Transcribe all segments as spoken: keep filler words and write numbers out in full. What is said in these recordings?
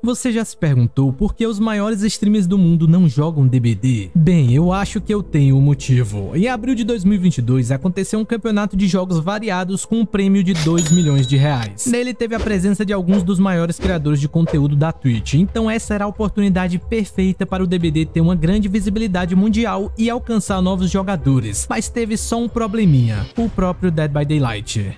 Você já se perguntou por que os maiores streamers do mundo não jogam D B D? Bem, eu acho que eu tenho um motivo. Em abril de dois mil e vinte e dois aconteceu um campeonato de jogos variados com um prêmio de dois milhões de reais. Nele teve a presença de alguns dos maiores criadores de conteúdo da Twitch, então essa era a oportunidade perfeita para o D B D ter uma grande visibilidade mundial e alcançar novos jogadores. Mas teve só um probleminha, o próprio Dead by Daylight.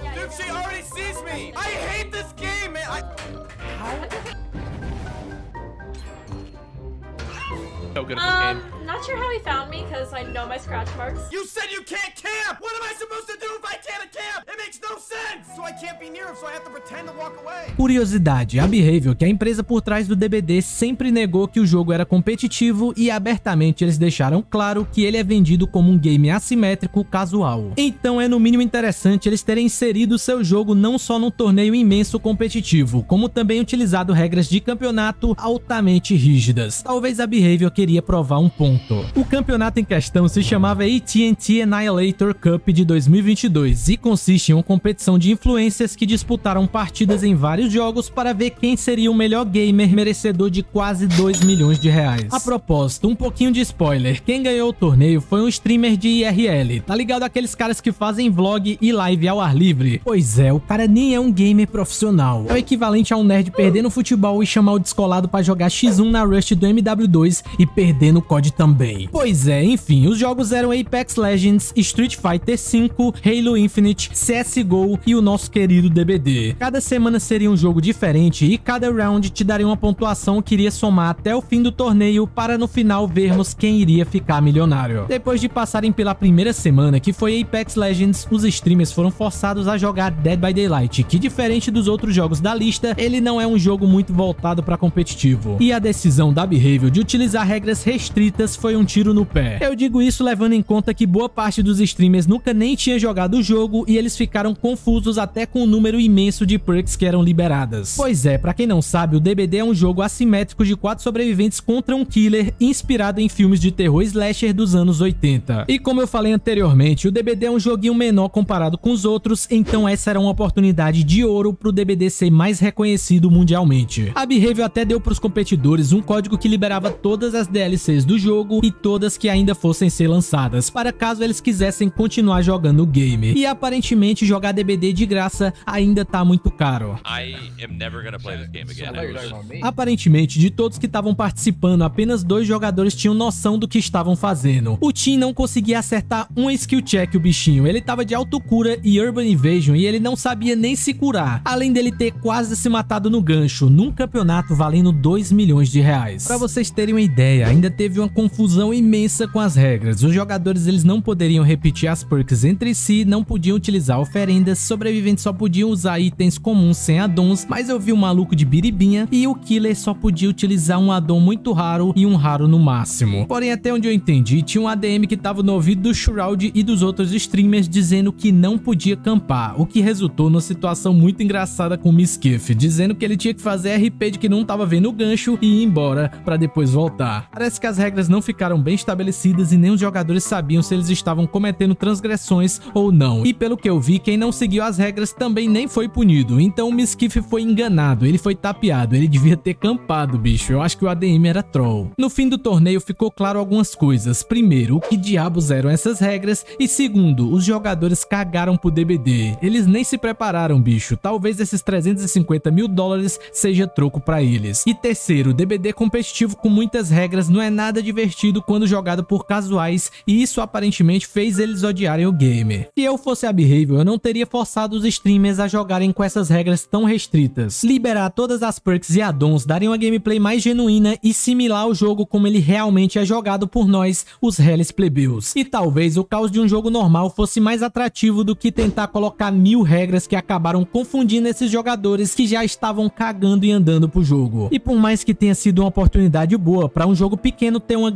So good at this game. Um, not sure how he found me because I know my scratch marks. You said you can't camp! What am I supposed to do if I can't camp? It makes no sense! So I can't be near him, so I have to pretend to walk away. Curiosidade, a Behavior, que é a empresa por trás do D B D, sempre negou que o jogo era competitivo e abertamente eles deixaram claro que ele é vendido como um game assimétrico casual. Então é no mínimo interessante eles terem inserido seu jogo não só num torneio imenso competitivo, como também utilizado regras de campeonato altamente rígidas. Talvez a Behavior queria provar um ponto. O campeonato em questão se chamava A T and T Annihilator Cup de dois mil e vinte e dois e consiste em uma competição de influencers que disputaram partidas em vários jogos para ver quem seria o melhor gamer merecedor de quase dois milhões de reais. A propósito, um pouquinho de spoiler, quem ganhou o torneio foi um streamer de I R L, tá ligado aqueles caras que fazem vlog e live ao ar livre? Pois é, o cara nem é um gamer profissional, é o equivalente a um nerd perder no futebol e chamar o descolado para jogar X um na Rust do M W dois e perder no C O D também. Pois é, enfim, os jogos eram Apex Legends, Street Fighter cinco, Halo Infinite, C S G O e o nosso querido D B D. Cada semana seria um jogo diferente e cada round te daria uma pontuação que iria somar até o fim do torneio para no final vermos quem iria ficar milionário. Depois de passarem pela primeira semana, que foi Apex Legends, os streamers foram forçados a jogar Dead by Daylight, que diferente dos outros jogos da lista, ele não é um jogo muito voltado para competitivo. E a decisão da Behavior de utilizar regras restritas foi um tiro no pé. Eu digo isso levando em conta que boa parte dos streamers nunca nem tinha jogado o jogo e eles ficaram confusos até com o número imenso de perks que eram liberadas. Pois é, pra quem não sabe, o D B D é um jogo assimétrico de quatro sobreviventes contra um killer inspirado em filmes de terror slasher dos anos oitenta. E como eu falei anteriormente, o D B D é um joguinho menor comparado com os outros, então essa era uma oportunidade de ouro pro D B D ser mais reconhecido mundialmente. A Behavior até deu pros competidores um código que liberava todas as D L Cs do jogo e todas que ainda fossem ser lançadas, para caso eles quisessem continuar jogando o game. E aparentemente jogar D B D de graça ainda tá muito caro. I am never gonna play this game again. Aparentemente, de todos que estavam participando, apenas dois jogadores tinham noção do que estavam fazendo. O Tim não conseguia acertar um skill check, o bichinho. Ele tava de autocura e Urban Invasion e ele não sabia nem se curar, além dele ter quase se matado no gancho, num campeonato valendo dois milhões de reais. Pra vocês terem uma ideia, ainda teve uma confusão imensa com as regras. Os jogadores eles não poderiam repetir as perks entre si, não podiam utilizar oferendas, sobreviventes só podiam usar itens comuns sem addons, mas eu vi um maluco de biribinha e o killer só podia utilizar um addon muito raro e um raro no máximo. Porém, até onde eu entendi, tinha um A D M que tava no ouvido do Shroud e dos outros streamers dizendo que não podia campar, o que resultou numa situação muito engraçada com o Miskiff, dizendo que ele tinha que fazer R P de que não tava vendo o gancho e ir embora pra depois voltar. Parece que as regras não ficaram bem estabelecidas e nem os jogadores sabiam se eles estavam cometendo transgressões ou não. E pelo que eu vi, quem não seguiu as regras também nem foi punido. Então o Miskiff foi enganado, ele foi tapeado, ele devia ter campado, bicho. Eu acho que o A D M era troll. No fim do torneio ficou claro algumas coisas. Primeiro, o que diabos eram essas regras? E segundo, os jogadores cagaram pro D B D. Eles nem se prepararam, bicho. Talvez esses trezentos e cinquenta mil dólares seja troco pra eles. E terceiro, D B D competitivo com muitas regras não é nada divertido quando jogado por casuais, e isso aparentemente fez eles odiarem o game. Se eu fosse a Behavior, eu não teria forçado os streamers a jogarem com essas regras tão restritas. Liberar todas as perks e addons daria uma gameplay mais genuína e similar ao jogo como ele realmente é jogado por nós, os Hellis plebeus. E talvez o caos de um jogo normal fosse mais atrativo do que tentar colocar mil regras que acabaram confundindo esses jogadores que já estavam cagando e andando pro jogo. E por mais que tenha sido uma oportunidade boa para um jogo pequeno ter uma grande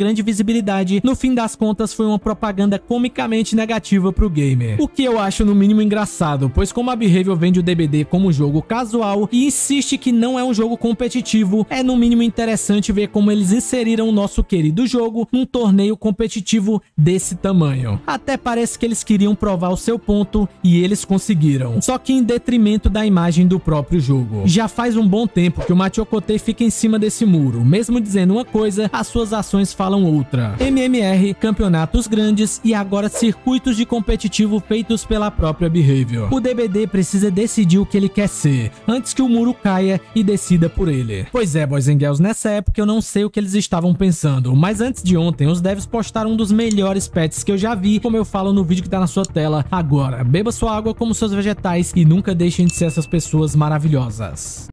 grande visibilidade, no fim das contas foi uma propaganda comicamente negativa pro gamer. O que eu acho no mínimo engraçado, pois como a Behavior vende o D B D como jogo casual e insiste que não é um jogo competitivo, é no mínimo interessante ver como eles inseriram o nosso querido jogo num torneio competitivo desse tamanho. Até parece que eles queriam provar o seu ponto e eles conseguiram, só que em detrimento da imagem do próprio jogo. Já faz um bom tempo que o Machocote fica em cima desse muro, mesmo dizendo uma coisa, as suas ações falam outra. M M R, campeonatos grandes e agora circuitos de competitivo feitos pela própria Behavior. O D B D precisa decidir o que ele quer ser, antes que o muro caia e decida por ele. Pois é, boys and girls, nessa época eu não sei o que eles estavam pensando, mas antes de ontem os devs postaram um dos melhores pets que eu já vi, como eu falo no vídeo que tá na sua tela agora. Beba sua água como seus vegetais e nunca deixem de ser essas pessoas maravilhosas.